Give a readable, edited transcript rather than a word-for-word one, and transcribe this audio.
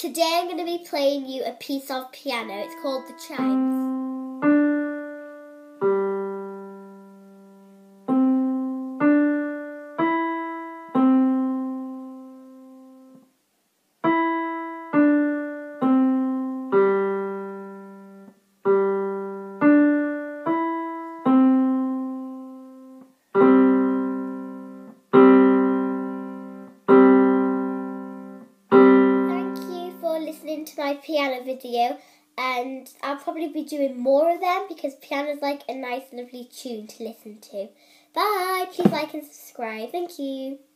Today I'm going to be playing you a piece of piano. It's called the chimes. Listening to my piano video, and I'll probably be doing more of them because piano's like a nice lovely tune to listen to. Bye! Please like and subscribe. Thank you.